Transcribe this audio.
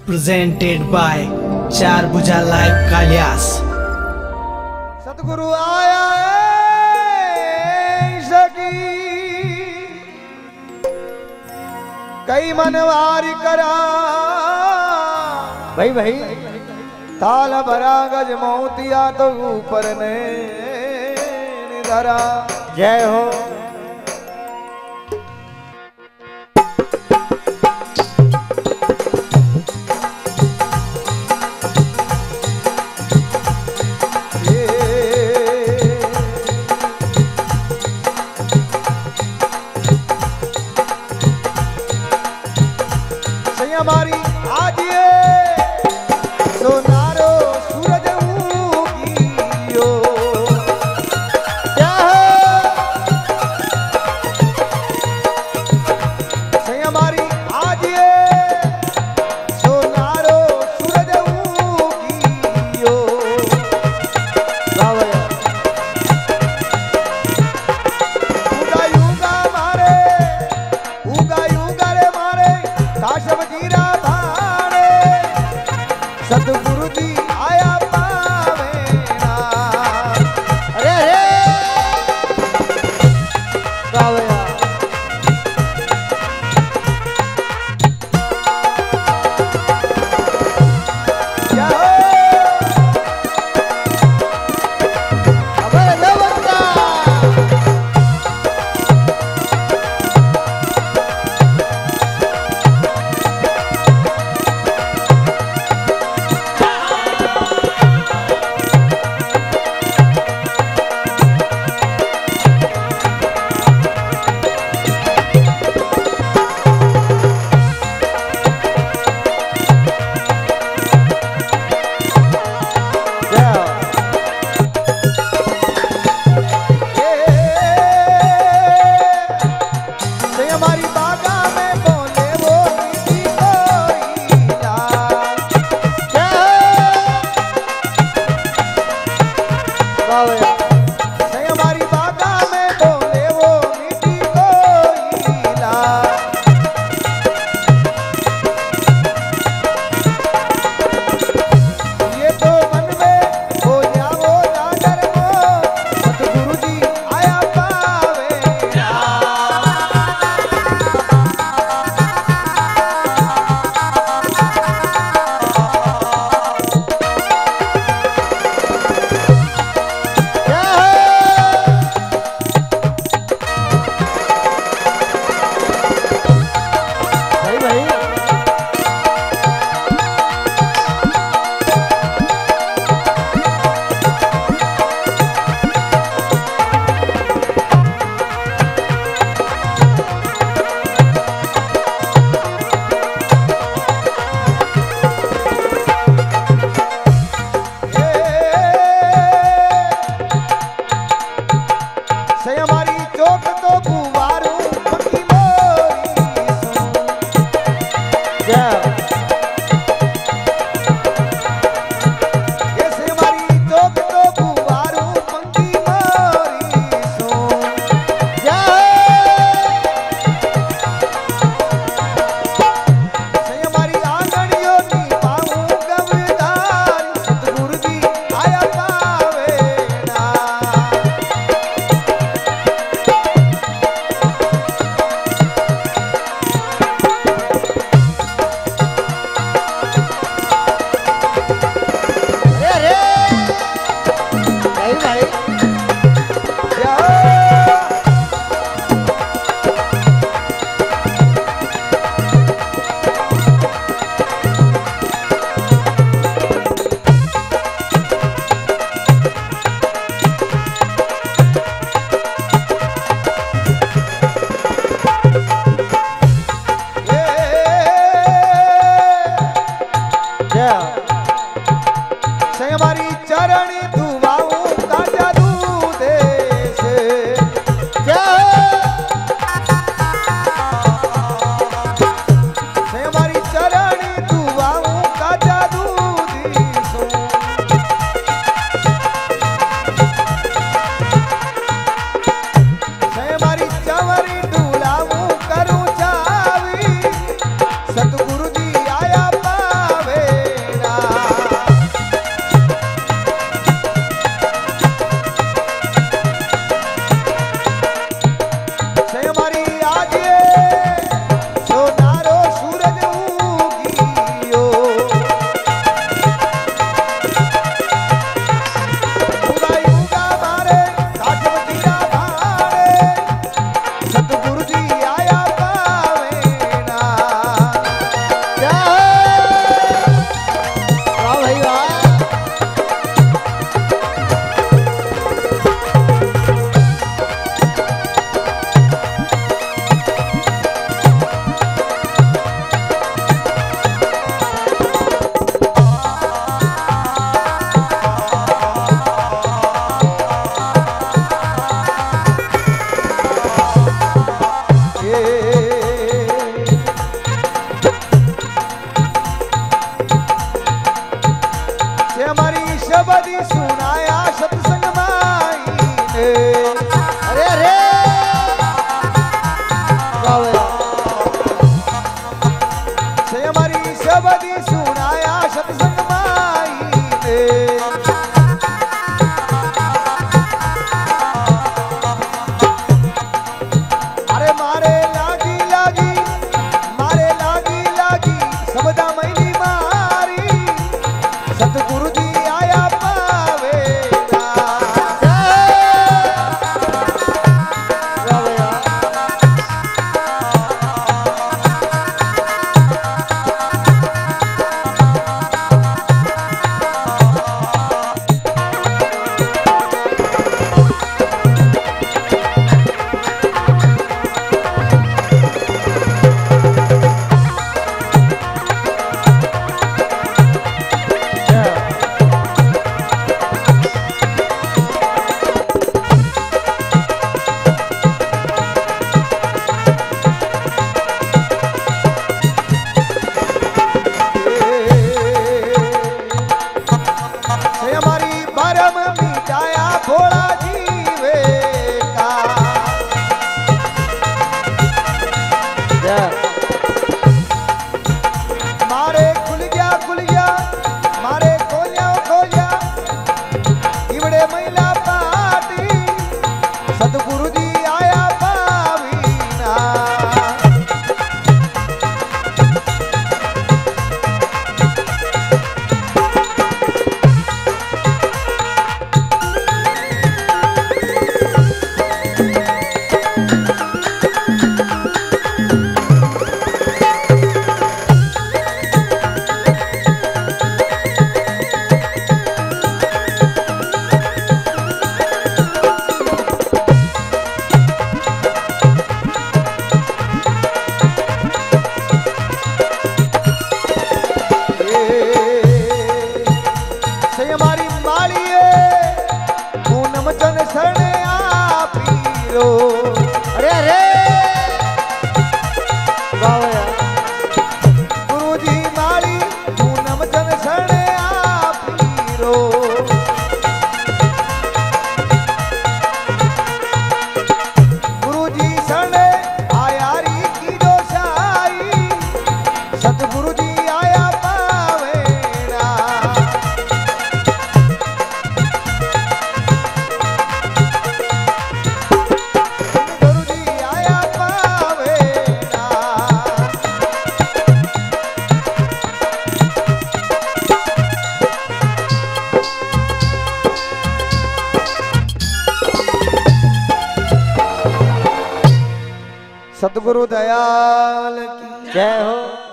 presented by चार भुजा live कालियास। सतगुरु आया सकी कई मनवारी करा भाई ताल भरा गज मोतिया तो ऊपर ने निधरा। जय हो हमारी आज ये सोनारो सूरज उगियो क्या है हमारी आज ये सोनारो सूरज उगियो। उगा युगा रे मारे काशव जीरा भाने सतगुरु जी आया पावेना। अरे गावया हमारी बागा में बोले वो मीठी कोयला। ये तो मन में हो जाओ जागर को सतगुरु जी आया पावेना। हमारी चोट तो बुवारू मंगी मोरी ऐसे हमारी चोट तो बुवारू मंगी मोरी से हमारी आंगनियों नी पाऊं गवदारी सतगुरु जी आया पावेना। हमारी चरणी धुआऊं ताजा दूध से हमारी चरणी धुआऊं ताजा दूध से हमारी चवरी डुलाऊं करूं चावी सतगुरु जी आया पावे। शब्द सुनाया सत्संग माई ने। अरे अरे से हमारी शब्द सुनाया सत्संग माई ने। अरे मारे लागी लागी मारे लागी लागी सबदा मैली मारी सतगुरु जी आया पावेगा। मारे खुल गया मारे खोलिया इवड़े महिला पाटी सतगुरु जी आया पावीना। हमारी मालिए पूनम चन शरणे आपीरो। अरे अरे गुरु जी माली पूनम चन शरणे आपीरो। गुरु जी शरणे आया री की दोषाई सतगुरु जी आया पावेना। सतगुरु दयाल की जय हो।